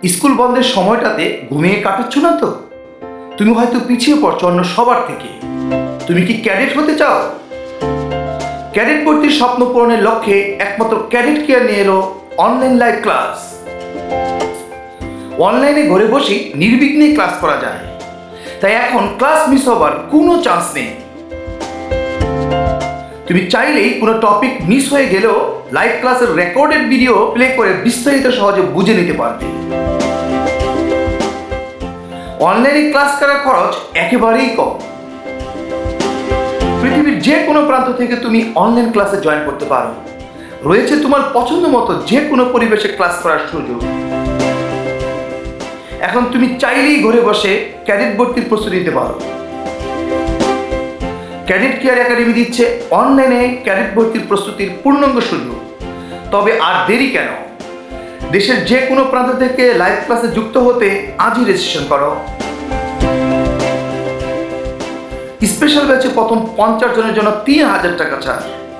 School বন্ধের সময়টাতে ঘুমিয়ে কাটাচ্ছ না তো? তুমি হয়তো পিছিয়ে পড়ছো অন্য সবার থেকে। তুমি কি ক্যাডেট হতে চাও? ক্যাডেট ভর্তির স্বপ্ন পূরণের লক্ষ্যে একমাত্র ক্যাডেট কেয়ার নিয়ে এলো অনলাইন লাইভ ক্লাস। অনলাইনে ঘরে বসে নির্বিঘ্নে ক্লাস করা যায়, তাই এখন ক্লাস মিস হবার কোনো চান্স নেই। তুমি চাইলেই কোনো টপিক মিস হয়ে গেলেও লাইভ ক্লাসের রেকর্ডেড ভিডিও প্লে করে বিস্তারিত সহজে বুঝে নিতে পারবে। অনলাইনে ক্লাস করার খরচ একেবারেই কম। পৃথিবীর যে কোনো প্রান্ত থেকে তুমি অনলাইন ক্লাসে জয়েন করতে পারো। রয়েছে তোমার পছন্দ মতো যে কোনো পরিবেশে ক্লাস করার সুযোগ। এখন তুমি চাইলেই ঘরে বসে ক্যাডেট ভর্তির প্রস্তুতি নিতে পারো। ক্যাডেট কেয়ার একাডেমি দিচ্ছে অনলাইনে ক্যাডেট ভর্তির প্রস্তুতির পূর্ণাঙ্গ সুযোগ। তবে আর দেরি কেন? দেশের যে কোনো প্রান্ত থেকে লাইভ ক্লাসে যুক্ত হতে আজই রেজিস্ট্রেশন করো। স্পেশাল ব্যাচে প্রথম 50 জনের জন্য 3000 টাকা ছাড়।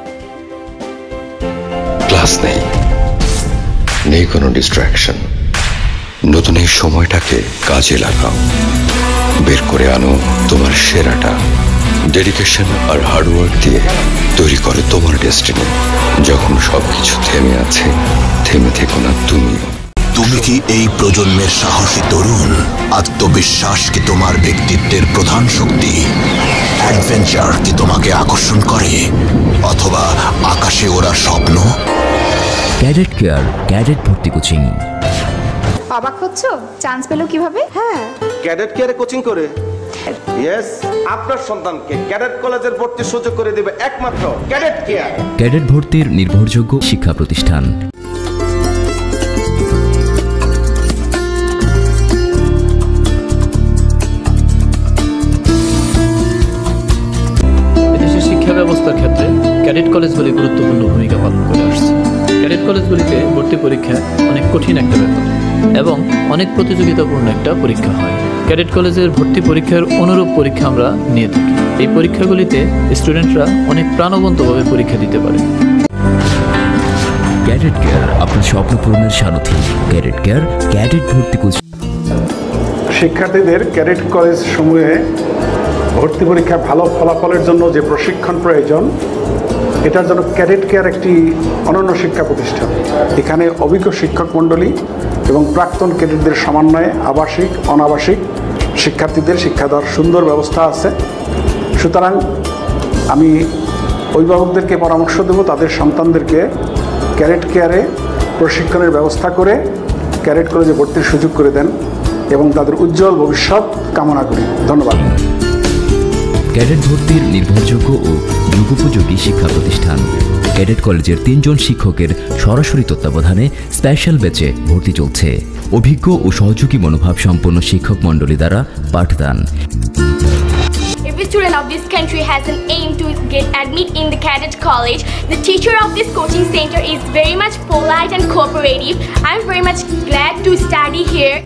ক্লাস নেই কোনো ডিস্ট্রাকশন। নতুন এই সময়টাকে কাজে লাগাও। বের করে আনো তোমার সেরাটা। ডেডিকেশন আর হার্ডওয়ার্ক দিয়ে তৈরি করো তোমার ডেস্টিনি। যখন সবকিছু থেমে আছে, থেমে থেকো না তুমিও। তুমি কি এই প্রজন্মের সাহসী তরুণ? আত্মবিশ্বাস কি তোমার ব্যক্তিত্বের প্রধান শক্তি? অ্যাডভেঞ্চার কি তোমাকে আকর্ষণ করে, অথবা আকাশে ওড়ার স্বপ্ন? ক্যাডেট কেয়ার, ক্যাডেট ভর্তি কোচিং। অবাক হচ্ছ? চান্স পেলো কিভাবে? হ্যাঁ, ক্যাডেট কেয়ারে কোচিং করে। ইয়েস, আপনার সন্তানকে ক্যাডেট কলেজের ভর্তির সুযোগ করে দেবে একমাত্র ক্যাডেট কেয়ার। ক্যাডেট ভর্তির নির্ভরযোগ্য শিক্ষা প্রতিষ্ঠান। এদেশের শিক্ষা ব্যবস্থার ক্ষেত্রে ক্যাডেট কলেজগুলি গুরুত্বপূর্ণ ভূমিকা পালন করে আসছে। ক্যাডেট কলেজগুলিতে ভর্তি পরীক্ষা অনেক কঠিন একটা ব্যাপার এবং অনেক প্রতিযোগিতাপূর্ণ একটা পরীক্ষা হয়। ক্যাডেট কলেজের ভর্তি পরীক্ষার অনুরূপ পরীক্ষা আমরা নিয়ে থাকি। এই পরীক্ষাগুলিতে স্টুডেন্টরা অনেক প্রাণবন্তভাবে পরীক্ষা দিতে পারে। ক্যাডেট কেয়ার আপনার স্বপ্ন পূরণের সারথি। ক্যাডেট কেয়ার, ক্যাডেট ভর্তি কোচিং। শিক্ষার্থীদের ক্যাডেট কলেজ সমূহে ভর্তি পরীক্ষায় ভালো ফলাফলের জন্য যে প্রশিক্ষণ প্রয়োজন, এটার জন্য ক্যাডেট কেয়ার একটি অনন্য শিক্ষা প্রতিষ্ঠান। এখানে অভিজ্ঞ শিক্ষক মণ্ডলী এবং প্রাক্তন ক্যাডেটদের সমন্বয়ে আবাসিক অনাবাসিক শিক্ষার্থীদের শিক্ষা দেওয়ার সুন্দর ব্যবস্থা আছে। সুতরাং আমি অভিভাবকদেরকে পরামর্শ দেব তাদের সন্তানদেরকে ক্যাডেট কেয়ারে প্রশিক্ষণের ব্যবস্থা করে ক্যাডেট কলেজে ভর্তির সুযোগ করে দেন এবং তাদের উজ্জ্বল ভবিষ্যৎ কামনা করি। ধন্যবাদ। ক্যাডেট ভর্তির নির্ভরযোগ্য ও যুগোপযোগী শিক্ষা প্রতিষ্ঠান। ক্যাডেট কলেজের 3 জন শিক্ষকের সরাসরি তত্ত্বাবধানে স্পেশাল ব্যাচে ভর্তি চলছে। অভিজ্ঞ ও সহযোগী মনোভাব সম্পন্ন শিক্ষক মণ্ডলী দ্বারা পাঠদান। Every student of this country has an aim to get admitted in the cadet college. The teacher of this coaching center is very much polite and cooperative. I'm very much glad to study here.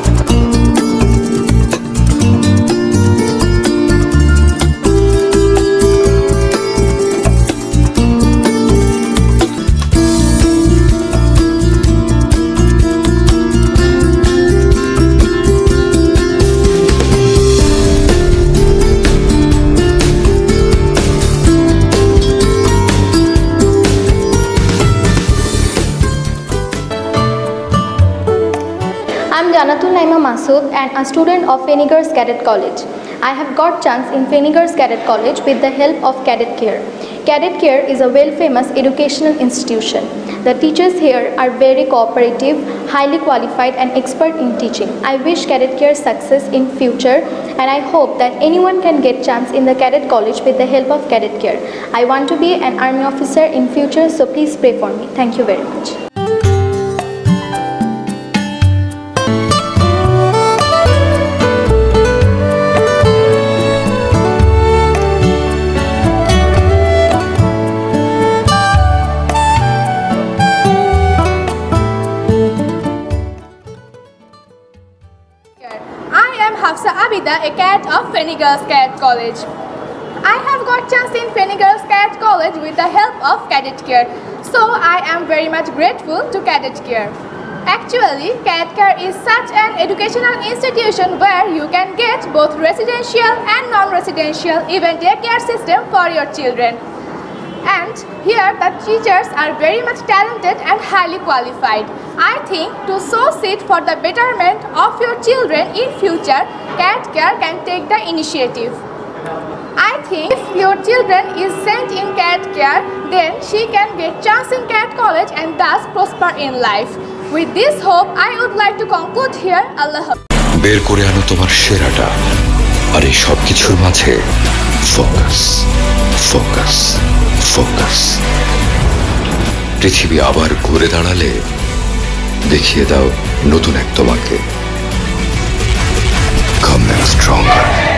I'm Janatul Naima Masood and a student of Fenigers Cadet College. I have got chance in Fenigers Cadet College with the help of Cadet Care. Cadet Care is a well-famous educational institution. The teachers here are very cooperative, highly qualified and expert in teaching. I wish Cadet Care success in future and I hope that anyone can get chance in the Cadet College with the help of Cadet Care. I want to be an army officer in future, so please pray for me. Thank you very much. Hafsa Abida, a cadet of Fenigers Cadet College. I have got chance in Fenigers Cadet College with the help of Cadet Care, so I am very much grateful to Cadet Care. Actually, Cadet Care is such an educational institution where you can get both residential and non-residential even daycare system for your children. And here the teachers are very much talented and highly qualified. I think to sow seed for the betterment of your children in future, Cadet Care can take the initiative. I think if your children is sent in Cadet Care, then she can get chance in Cadet College and thus prosper in life. With this hope, I would like to conclude here. Allah Hafiz. বের করে আনো তোমার সেরাটা, আর এই সব কিছুর মাঝে focus, focus, focus. পৃথিবী আবার ঘুরে দাঁড়ালে দেখিয়ে দাও নতুন এক তোমাকে। Come back stronger.